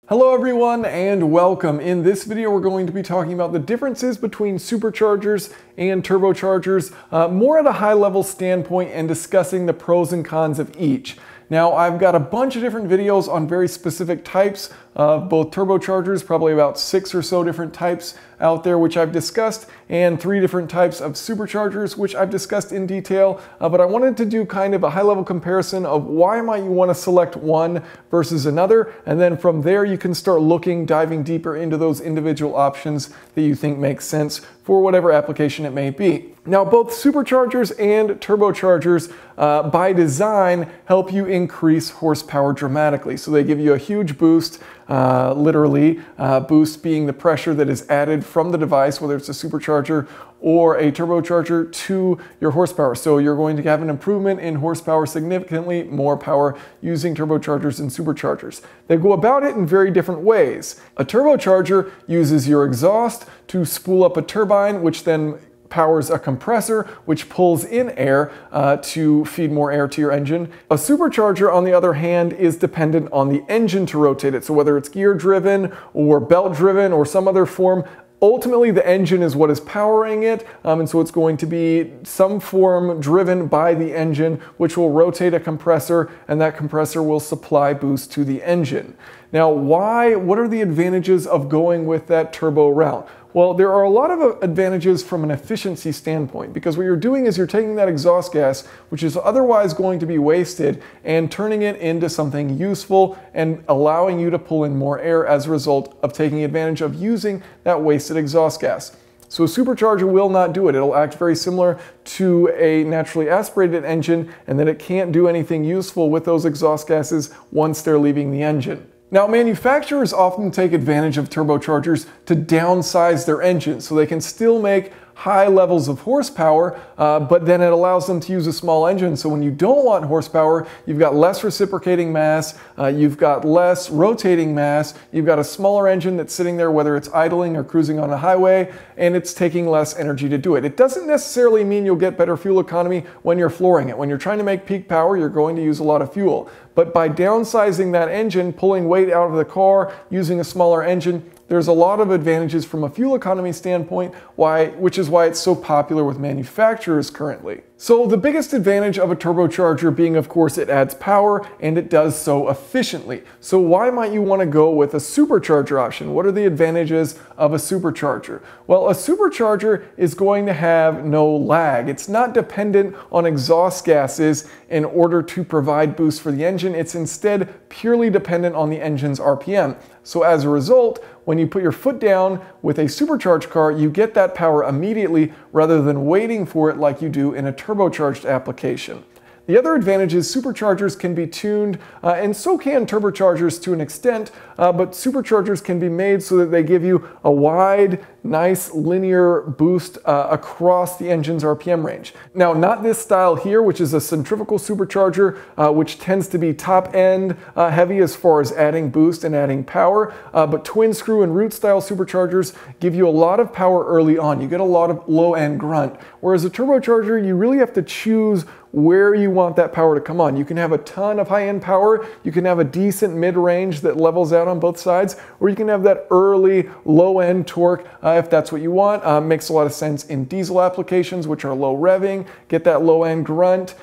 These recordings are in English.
Hello everyone and welcome. In this video we're going to be talking about the differences between superchargers and turbochargers, more at a high level standpoint, and discussing the pros and cons of each. Now I've got a bunch of different videos on very specific types of both turbochargers, probably about 6 or so different types out there which I've discussed, and 3 different types of superchargers which I've discussed in detail, but I wanted to do kind of a high-level comparison of why might you want to select one versus another, and then from there you can start diving deeper into those individual options that you think make sense for whatever application it may be. Now both superchargers and turbochargers by design help you increase horsepower dramatically. So they give you a huge boost, literally, boost being the pressure that is added from the device, whether it's a supercharger or a turbocharger, to your horsepower. So you're going to have an improvement in horsepower, significantly more power using turbochargers and superchargers. They go about it in very different ways. A turbocharger uses your exhaust to spool up a turbine, which then powers a compressor, which pulls in air to feed more air to your engine. A supercharger, on the other hand, is dependent on the engine to rotate it. So whether it's gear driven or belt driven or some other form, ultimately the engine is what is powering it, and so it's going to be some form driven by the engine, which will rotate a compressor, and that compressor will supply boost to the engine. Now what are the advantages of going with that turbo route? Well, there are a lot of advantages from an efficiency standpoint, because what you're doing is you're taking that exhaust gas, which is otherwise going to be wasted, and turning it into something useful and allowing you to pull in more air as a result of taking advantage of using that wasted exhaust gas. So a supercharger will not do it. It'll act very similar to a naturally aspirated engine, and then it can't do anything useful with those exhaust gases once they're leaving the engine. Now, manufacturers often take advantage of turbochargers to downsize their engines so they can still make high levels of horsepower, but then it allows them to use a small engine. So when you don't want horsepower, you've got less reciprocating mass, you've got less rotating mass, you've got a smaller engine that's sitting there, whether it's idling or cruising on a highway, and it's taking less energy to do it. It doesn't necessarily mean you'll get better fuel economy when you're flooring it. When you're trying to make peak power, you're going to use a lot of fuel. But by downsizing that engine, pulling weight out of the car, using a smaller engine, there's a lot of advantages from a fuel economy standpoint, which is why it's so popular with manufacturers currently. So the biggest advantage of a turbocharger being, of course, it adds power, and it does so efficiently. So why might you want to go with a supercharger option? What are the advantages of a supercharger? Well, a supercharger is going to have no lag. It's not dependent on exhaust gases in order to provide boost for the engine. It's instead purely dependent on the engine's RPM. So as a result, when you put your foot down with a supercharged car, you get that power immediately rather than waiting for it like you do in a turbocharged application. The other advantage is superchargers can be tuned, and so can turbochargers to an extent, but superchargers can be made so that they give you a wide, nice linear boost across the engine's RPM range. Now, not this style here, which is a centrifugal supercharger, which tends to be top end heavy as far as adding boost and adding power, but twin screw and root style superchargers give you a lot of power early on. You get a lot of low end grunt, whereas a turbocharger, you really have to choose where you want that power to come on. You can have a ton of high-end power, you can have a decent mid-range that levels out on both sides, or you can have that early low-end torque if that's what you want. Makes a lot of sense in diesel applications, which are low revving, get that low-end grunt,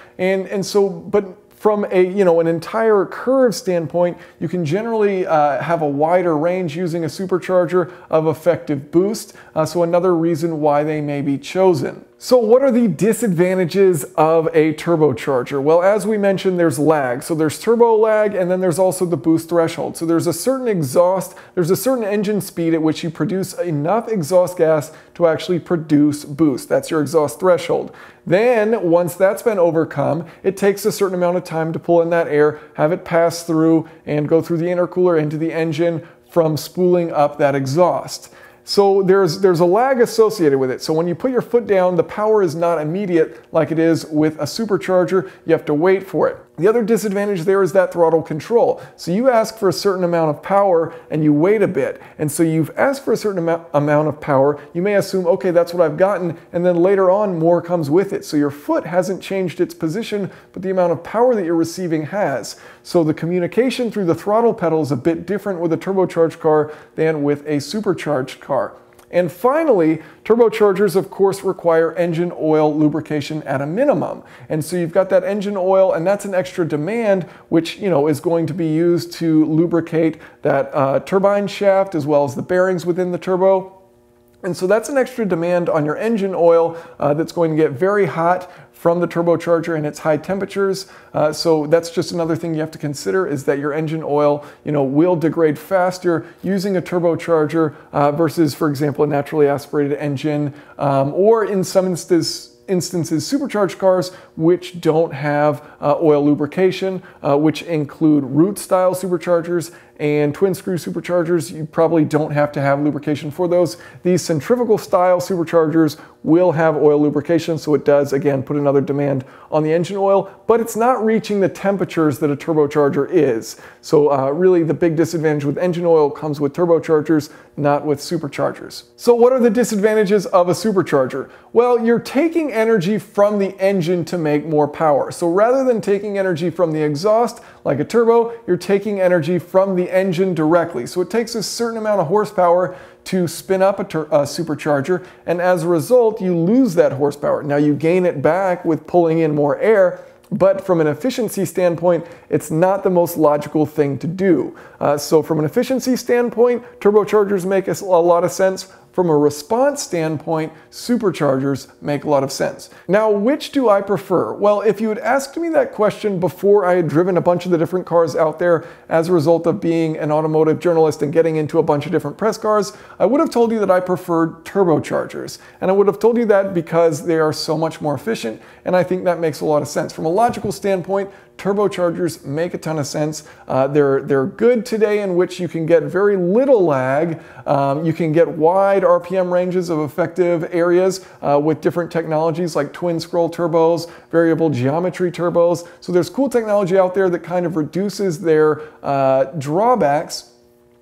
but from an entire curve standpoint, you can generally have a wider range using a supercharger of effective boost, so another reason why they may be chosen. So what are the disadvantages of a turbocharger? Well, as we mentioned, there's lag. So there's turbo lag, and then there's also the boost threshold. So there's a certain engine speed at which you produce enough exhaust gas to actually produce boost. That's your exhaust threshold. Then, once that's been overcome, it takes a certain amount of time to pull in that air, have it pass through, and go through the intercooler into the engine from spooling up that exhaust. So there's a lag associated with it. So when you put your foot down, the power is not immediate like it is with a supercharger. You have to wait for it. The other disadvantage there is that throttle control. So you ask for a certain amount of power and you wait a bit. And so you've asked for a certain amount of power. You may assume, okay, that's what I've gotten. And then later on, more comes with it. So your foot hasn't changed its position, but the amount of power that you're receiving has. So the communication through the throttle pedal is a bit different with a turbocharged car than with a supercharged car. And finally, turbochargers, of course, require engine oil lubrication at a minimum. And so you've got that engine oil, and that's an extra demand, which, is going to be used to lubricate that turbine shaft as well as the bearings within the turbo. And so that's an extra demand on your engine oil that's going to get very hot from the turbocharger and its high temperatures. So that's just another thing you have to consider, is that your engine oil, will degrade faster using a turbocharger versus, for example, a naturally aspirated engine, or in some instances supercharged cars which don't have oil lubrication, which include root style superchargers and twin screw superchargers. You probably don't have to have lubrication for those. These centrifugal style superchargers will have oil lubrication, so it does, again, put another demand on the engine oil, but it's not reaching the temperatures that a turbocharger is. So really the big disadvantage with engine oil comes with turbochargers, not with superchargers. So what are the disadvantages of a supercharger? Well, you're taking energy from the engine to make more power. So rather than taking energy from the exhaust, like a turbo, you're taking energy from the engine directly. So it takes a certain amount of horsepower to spin up a supercharger, and as a result, you lose that horsepower. Now you gain it back with pulling in more air, but from an efficiency standpoint, it's not the most logical thing to do. So from an efficiency standpoint, turbochargers make a lot of sense. From a response standpoint, superchargers make a lot of sense. Now, which do I prefer? Well, if you had asked me that question before I had driven a bunch of the different cars out there as a result of being an automotive journalist and getting into a bunch of different press cars, I would have told you that I preferred turbochargers. And I would have told you that because they are so much more efficient, and I think that makes a lot of sense. From a logical standpoint, turbochargers make a ton of sense. They're good today in which you can get very little lag. You can get wide RPM ranges of effective areas with different technologies like twin scroll turbos, variable geometry turbos. So there's cool technology out there that kind of reduces their drawbacks.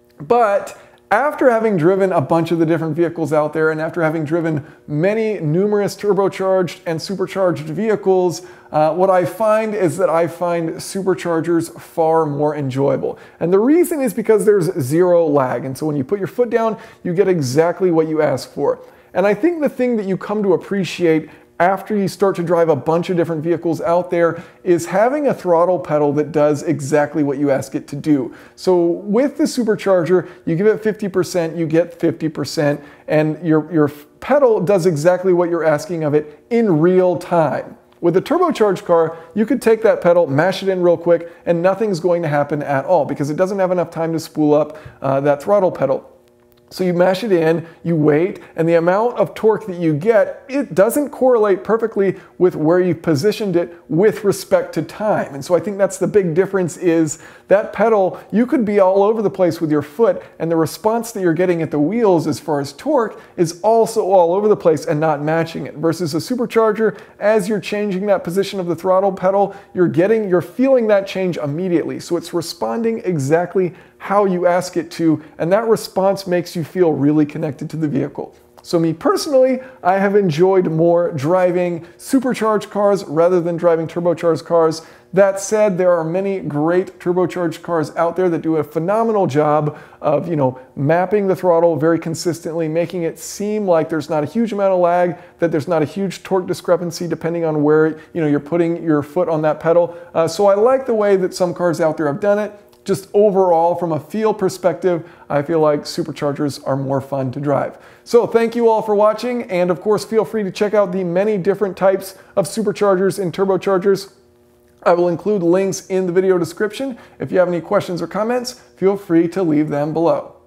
But after having driven a bunch of the different vehicles out there, and after having driven numerous turbocharged and supercharged vehicles, what I find is that I find superchargers far more enjoyable. And the reason is because there's zero lag. And so when you put your foot down, you get exactly what you ask for. And I think the thing that you come to appreciate after you start to drive a bunch of different vehicles out there is having a throttle pedal that does exactly what you ask it to do. So with the supercharger, you give it 50%, you get 50%, and your pedal does exactly what you're asking of it in real time. With a turbocharged car, you could take that pedal, mash it in real quick, and nothing's going to happen at all because it doesn't have enough time to spool up that throttle pedal. So you mash it in, you wait, and the amount of torque that you get, it doesn't correlate perfectly with where you've positioned it with respect to time. And so I think that's the big difference, is that pedal, you could be all over the place with your foot, and the response that you're getting at the wheels as far as torque is also all over the place and not matching it. Versus a supercharger, as you're changing that position of the throttle pedal, you're feeling that change immediately. So it's responding exactly how you ask it to, and that response makes you feel really connected to the vehicle. So me personally, I have enjoyed more driving supercharged cars rather than driving turbocharged cars. That said, there are many great turbocharged cars out there that do a phenomenal job of, mapping the throttle very consistently, making it seem like there's not a huge amount of lag, that there's not a huge torque discrepancy depending on where you're putting your foot on that pedal. So I like the way that some cars out there have done it. Just overall, from a feel perspective, I feel like superchargers are more fun to drive. So thank you all for watching, and of course feel free to check out the many different types of superchargers and turbochargers. I will include links in the video description. If you have any questions or comments, feel free to leave them below.